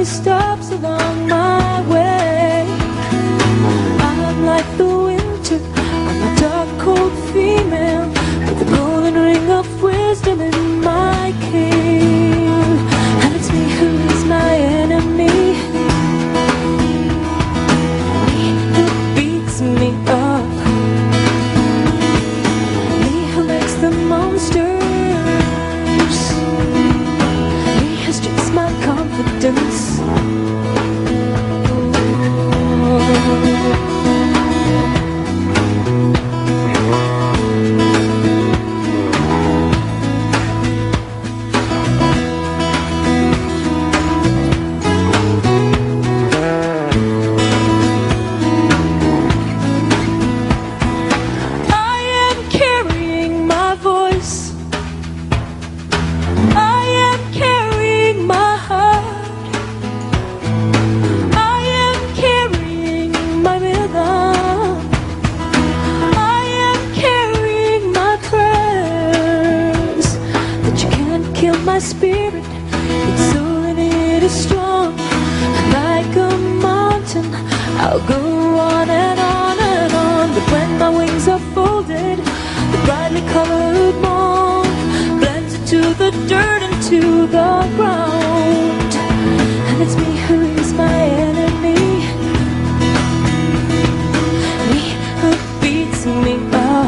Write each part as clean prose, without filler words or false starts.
stops along my way. I'm like the winter, I'm a dark, cold female with a golden ring of wisdom in my cave. And it's me who is my enemy, me who beats me up, me who makes the monsters, me who strips my confidence. My spirit, its soul in it is strong. Like a mountain, I'll go on and on and on. But when my wings are folded, the brightly colored morn blends into the dirt and to the ground. And it's me who is my enemy, me who beats me up,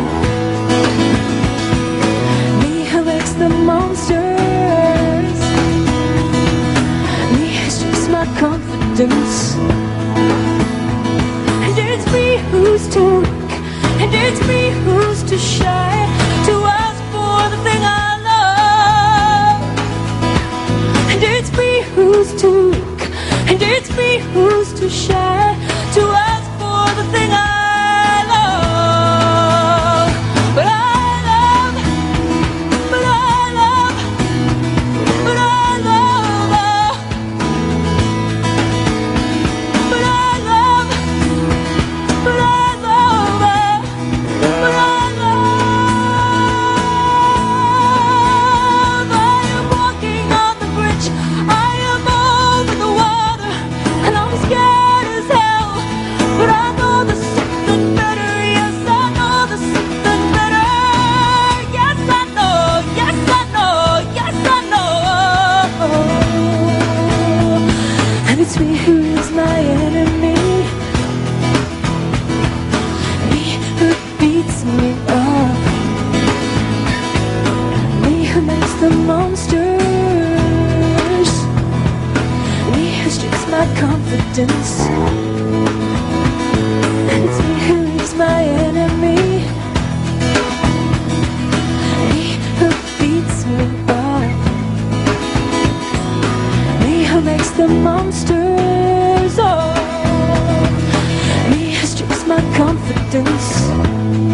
me who makes the monster, confidence. And it's me who's to weak, and it's me who's too shy to ask for the thing I love. And it's me who's too weak, and it's me who's too shy to ask for the thing I love. But I love, but I love, but I love. It's me who is my enemy, me who beats me up, me who makes the monsters, me who strips my confidence. And it's me who is my enemy, me who beats me up, me who makes the monsters, oh, me who strips my confidence.